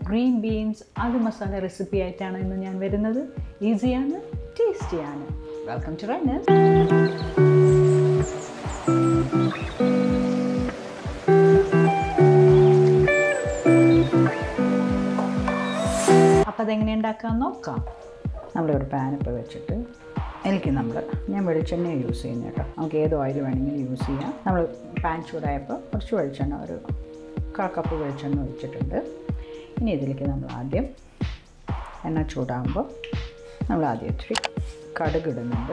green beans aloo masala recipe ആയിട്ടാണ് ഇന്ന് ഞാൻ വരുന്നത്. ഈസിയാണ്, ടേസ്റ്റിയാണ്. Welcome to Raina. അപ്പോൾ അതെങ്ങനെ ഉണ്ടാക്കാമെന്ന് നോക്കാം. നമ്മളൊരു പാൻ ഇപ്പോൾ വെച്ചിട്ട് ഞാൻ വെളിച്ചെണ്ണ യൂസ് ചെയ്യുന്നത് കേട്ടോ. നമുക്ക് ഏത് ഓയിൽ വേണമെങ്കിലും യൂസ് ചെയ്യാം. നമ്മൾ പാൻ ചൂടായപ്പോൾ കുറച്ച് വെളിച്ചെണ്ണ, ഒരു 1/4 കപ്പ് വെളിച്ചെണ്ണ ഒഴിച്ചിട്ടുണ്ട്. ഇനി ഇതിലേക്ക് നമ്മൾ ആദ്യം എണ്ണ ചൂടാകുമ്പോൾ നമ്മൾ ആദ്യം ഇച്ചിരി കടുക് ഇടുന്നുണ്ട്.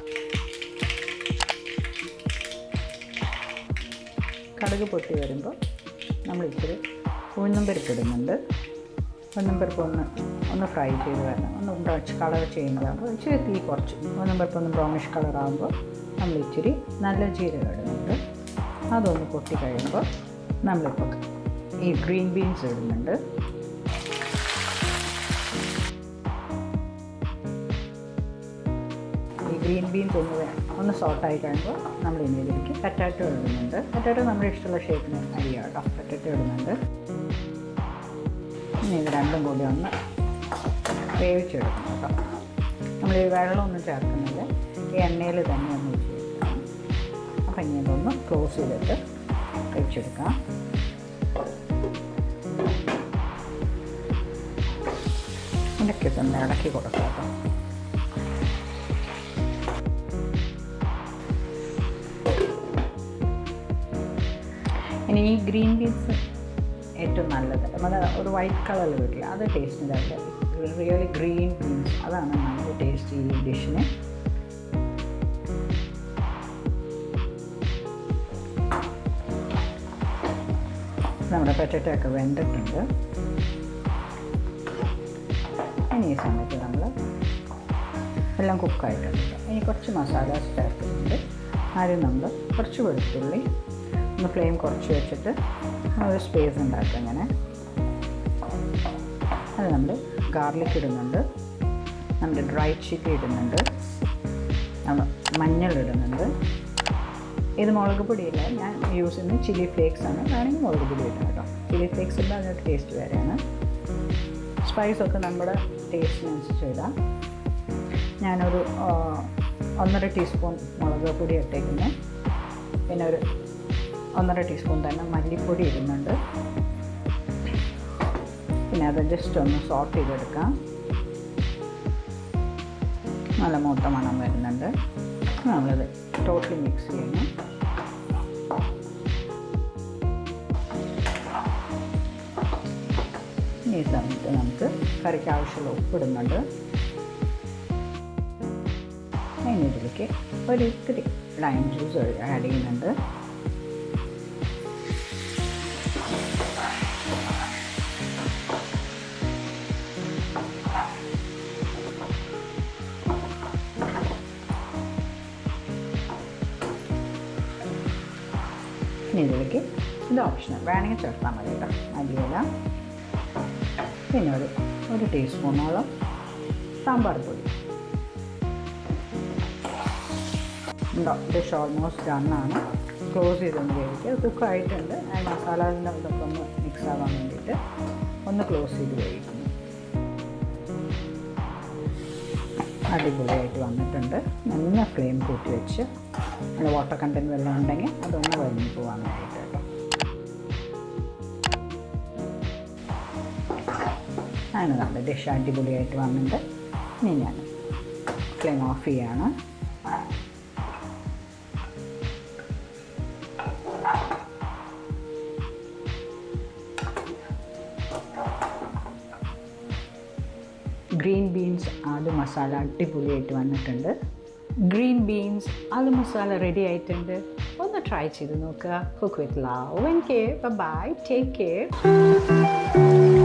കടുക് പൊട്ടി വരുമ്പോൾ നമ്മൾ ഇച്ചിരി ഉഴുന്നും പരിപ്പ് ഇടുന്നുണ്ട്. ഉഴുന്നും പരിപ്പ് ഒന്ന് ഫ്രൈ ചെയ്ത് വരണം. ഒന്ന് കളർ ചേഞ്ച് ആകുമ്പോൾ ഇച്ചിരി തീ കുറച്ച് ഉഴുന്നും പരിപ്പ് ഒന്ന് ബ്രൗണിഷ് കളറാകുമ്പോൾ നമ്മൾ ഇച്ചിരി നല്ല ജീരകം ഇടുന്നുണ്ട്. അതൊന്ന് പൊട്ടി കഴിയുമ്പോൾ നമ്മളിപ്പോൾ ഈ ഗ്രീൻ ബീൻസ് ഇടുന്നുണ്ട്. ഈ ഗ്രീൻ ബീൻസ് ഒന്ന് സോട്ടായി കഴിയുമ്പോൾ നമ്മൾ ഇനി ഇതിലേക്ക് പൊട്ടാറ്റോ ഇടുന്നുണ്ട്. പൊട്ടാറ്റോ നമ്മുടെ ഇഷ്ടമുള്ള ഷേപ്പിന് അരിയാം കേട്ടോ. പൊട്ടാറ്റോ ഇടുന്നുണ്ട്. ഇനി ഇത് രണ്ടും കൂടി ഒന്ന് വേവിച്ചെടുക്കണം കേട്ടോ. നമ്മൾ ഈ വെള്ളമൊന്നും ചേർക്കുന്നില്ല, ഈ എണ്ണയിൽ തന്നെ ഒന്ന് വെച്ചെടുക്കണം. അപ്പം ഇനി ഇതൊന്ന് ക്ലോസ് ചെയ്തിട്ട് വേവിച്ചെടുക്കാം. ഇടയ്ക്കൊന്ന് ഇളക്കി കൊടുക്കാം കേട്ടോ. ഇനി ഈ ഗ്രീൻ ബീൻസ് ഏറ്റവും നല്ലത് നമ്മുടെ ഒരു വൈറ്റ് കളറിൽ കിട്ടില്ല, അത് ടേസ്റ്റിൻ്റെ റിയലി ഗ്രീൻ ബീൻസ്, അതാണ് നല്ല ടേസ്റ്റ് ഈ ഡിഷിന്. നമ്മുടെ പൊട്ടാറ്റോ ഒക്കെ വെന്തിട്ടുണ്ട്. ഇനി ഈ സമയത്ത് നമ്മൾ എല്ലാം കുക്കായിട്ടുണ്ട്. ഇനി കുറച്ച് മസാലാസ് ചേർക്കുന്നുണ്ട്. ആദ്യം നമ്മൾ കുറച്ച് വെളുത്തുള്ളി ഒന്ന് ഫ്ലെയിം കുറച്ച് വെച്ചിട്ട് ഒരു സ്പേസ് ഉണ്ടാക്കുക. അങ്ങനെ അത് നമ്മൾ ഗാർലിക് ഇടുന്നുണ്ട്, നമ്മുടെ ഡ്രൈ ചില്ലി ഇടുന്നുണ്ട്, നമ്മൾ മഞ്ഞൾ ഇടുന്നുണ്ട്. ഇത് മുളക് പൊടിയില്ല, ഞാൻ യൂസ് ചെയ്യുന്നത് ചില്ലി ഫ്ലേക്സ് ആണ്. വേണമെങ്കിൽ മുളക് പൊടി ഇടാം കേട്ടോ. ചില്ലി ഫ്ലേക്സ് ഇല്ല, അതിൻ്റെ ടേസ്റ്റ് വേറെയാണ്. സ്പൈസൊക്കെ നമ്മുടെ ടേസ്റ്റിനനുസരിച്ച് ഇടാം. ഞാനൊരു 1.5 ടീസ്പൂൺ മുളക് പൊടി ഇട്ടേക്കുന്നു. പിന്നെ ഒരു 1.5 ടീസ്പൂൺ തന്നെ മല്ലിപ്പൊടി ഇടുന്നുണ്ട്. പിന്നെ അത് ജസ്റ്റ് ഒന്ന് സോട്ട് ചെയ്തെടുക്കാം. നല്ല മൂത്ത മണം വരുന്നുണ്ട്. നമ്മളത് ടോട്ടലി മിക്സ് ചെയ്യണം. ഈ സമയത്ത് നമുക്ക് കറിക്ക് ആവശ്യമുള്ള ഉപ്പിടുന്നുണ്ട്. അതിന് ഇതിലേക്ക് ഒരു ഇത്തിരി ലൈം ജ്യൂസ് ആഡ് ചെയ്യുന്നുണ്ട്. ഇനി ഇതിലേക്ക് ഇത് ഓപ്ഷണൽ, വേണമെങ്കിൽ ചേർത്താൽ മതി കേട്ടോ. മല്ലിയില, പിന്നെ ഒരു ടീസ്പൂണോളം സാമ്പാർ പൊടി ഉണ്ടോ. Dish almost ഡണ്ണാണ്. ക്ലോസ് ചെയ്തൊന്ന് വേവിക്കുക. കുക്കായിട്ടുണ്ട്. ആ മസാലയുടെ ഇതൊക്കെ ഒന്ന് മിക്സ് ആവാൻ വേണ്ടിയിട്ട് ഒന്ന് ക്ലോസ് ചെയ്ത് വേവിക്കുന്നു. അടിപൊളിയായിട്ട് വന്നിട്ടുണ്ട്. നല്ല ഫ്ലെയിം കൂട്ടി വെച്ച് നല്ല വാട്ടർ കണ്ടൻറ്റ് വെള്ളം ഉണ്ടെങ്കിൽ അതൊന്ന് വലിഞ്ഞു പോകാൻ വേണ്ടിയിട്ട് കേട്ടോ. അങ്ങനെ നമ്മുടെ ഡിഷ് അടിപൊളിയായിട്ട് വന്നിട്ട് ഇനി ഞാൻ ഫ്ലെയിം ഓഫ് ചെയ്യാണ്. ഗ്രീൻ ബീൻസ് ആലു മസാല അടിപൊളിയായിട്ട് വന്നിട്ടുണ്ട്. Green beans aloo masala ready ആയിട്ടുണ്ട്. ഒന്ന് ട്രൈ ചെയ്ത് നോക്കുക. Cook with love and care. Bye, take care.